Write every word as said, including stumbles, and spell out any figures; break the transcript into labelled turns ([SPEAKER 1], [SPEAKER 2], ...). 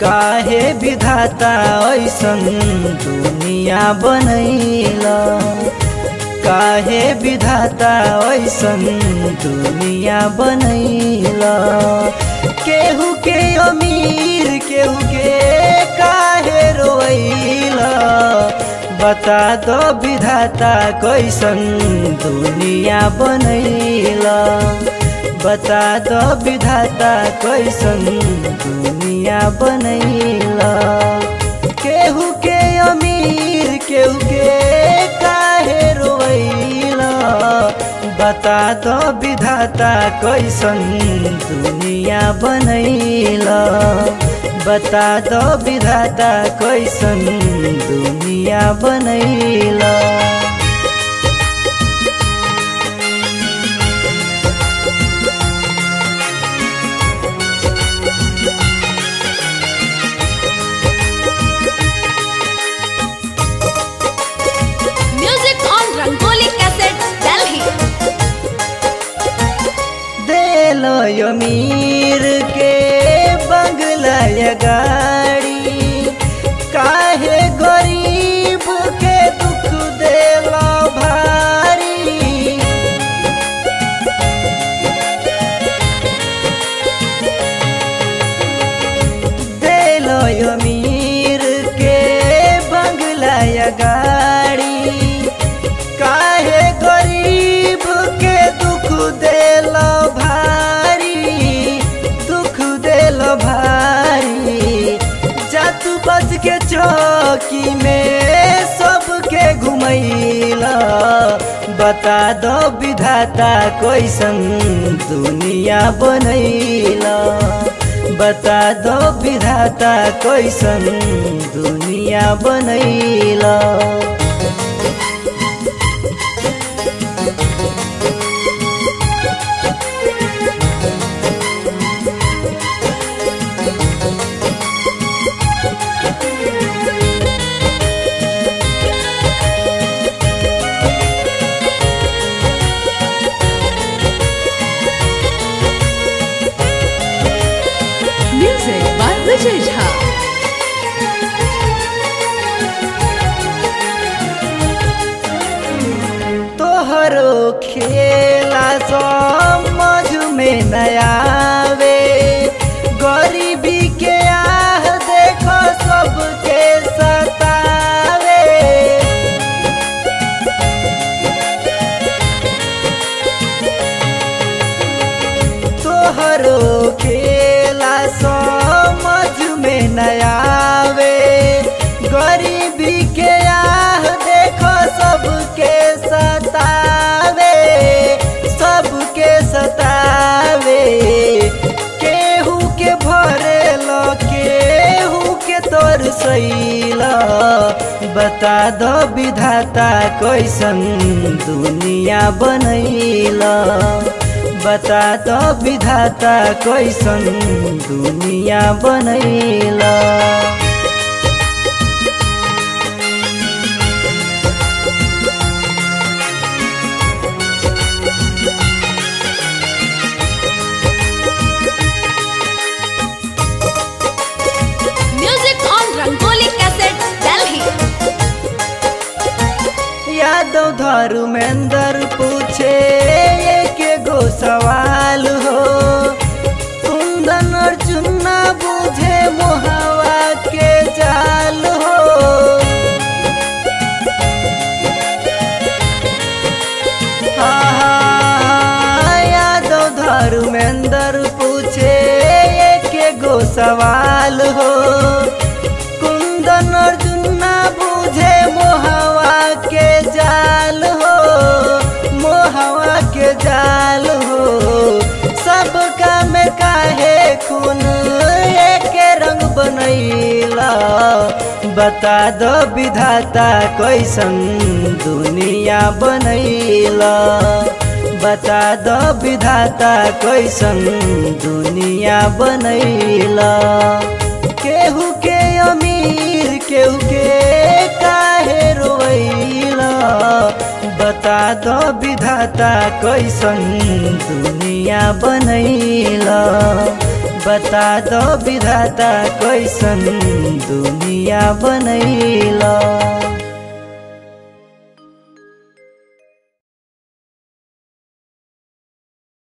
[SPEAKER 1] काहे विधाता ऐसन दुनिया बनैला काहे विधाता ऐसन दुनिया बनैला केहू के अमीर केहू के काहे रोइला बता दो विधाता कैसन दुनिया बनैला बता दो विधाता कैसन दुनिया बनैला केहू के अमीर केहू के काहे रोइला बता दो विधाता कैसन दुनिया बनैला बता दो विधाता कैसन दुनिया बनैला
[SPEAKER 2] Music on Rangoli Cassettes, Delhi.
[SPEAKER 1] देलो अमीर के बंगला या गाड़ी काहे गरीब के दुख देलो भारी देलो अमीर के बंगला या गाड़ी काहे गरीब के दुख देलो भारी दुख देलो भारी जातू बच के चौकी में सबके घुमैला बता दो विधाता कैसन दुनिया बनैला बता दो विधाता कैसन दुनिया बनैला
[SPEAKER 2] Music by Vijay Jha.
[SPEAKER 1] तोहरो खेला समझ में न आवे गरीबी के आह देखो सबके सतावे तोहरो खेला समझ में न आवे गरीबी के आह देखो सबके सतावे सबके सतावे केहू के भरेलो केहू के तोर सैला बता दो विधाता कैसन दुनिया बनैला बता दो विधाता कैसन दुनिया बनैला
[SPEAKER 2] Music on Rangoli Cassettes, Delhi.
[SPEAKER 1] Yadav Dharmendra पूछे एक गो सवाल हो कुंदन अर्जुन ना बुझे मोहवा के जाल हो हाँ, हाँ, यादव धर्मेंद्र पूछे एक गो सवाल हो कुंदन अर्जुन ना बुझे मोहवा के जाल हो मोहवा के जाल हो सबका में काहे खून एक रंग बनैला बता दो विधाता कैसन दुनिया बनैला बता दो विधाता कैसन दुनिया बनैला केहू के अमीर केहू के काहे रोइला बता दो विधाता कैसन दुनिया बनैला बता दो विधाता कैसन दुनिया बनैला।